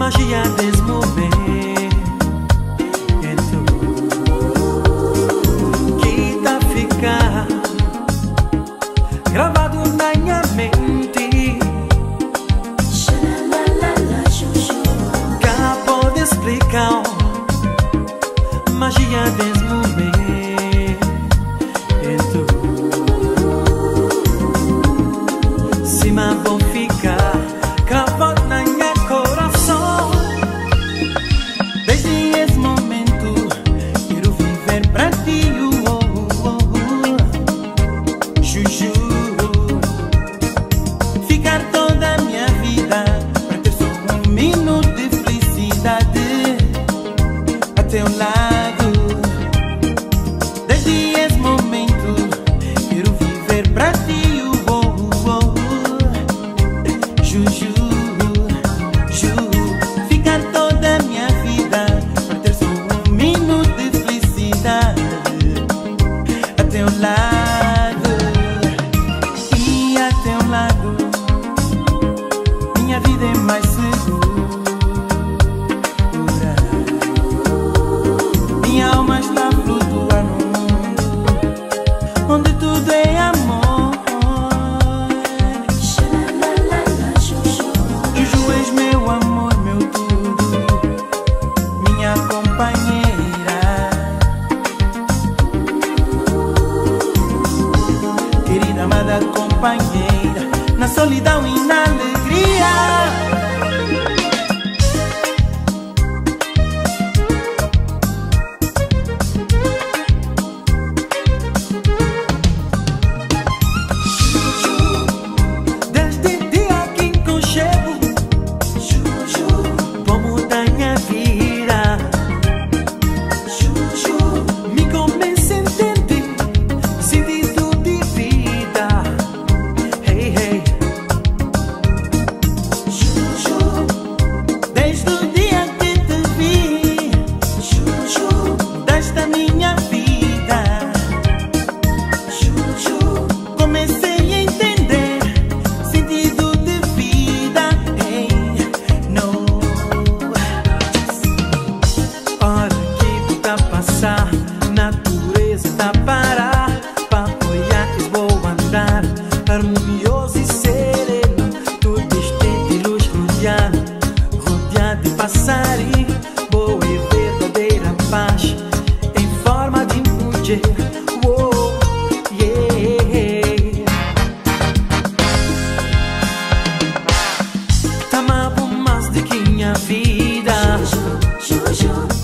magia desse momento que tá ficar gravado na minha mente. Cá pode explicar magia desse momento. Se me vou ficar gravado na minha coração. Desde esse momento quero viver pra ti, Juju. Ficar toda a minha vida pra ter só um minuto de felicidade a teu lado. Desde esse momento quero viver pra ti, Juju. Ficar toda a minha vida pra ter só um minuto de felicidade a teu lado. E a teu lado minha vida é mais segura. Minha alma está flutuando no mundo onde tudo é amor. Juju, és meu amor, meu tudo, minha companheira, querida, amada companheira, na solidão e na alegria. Natureza tá parar pra apoiar que vou andar harmonioso e sereno, tudo distante de luz rodeado, rodeado de passarinho, boa e verdadeira paz em forma de mulher. Oh, yeah. Tá mais de que minha vida, Juju.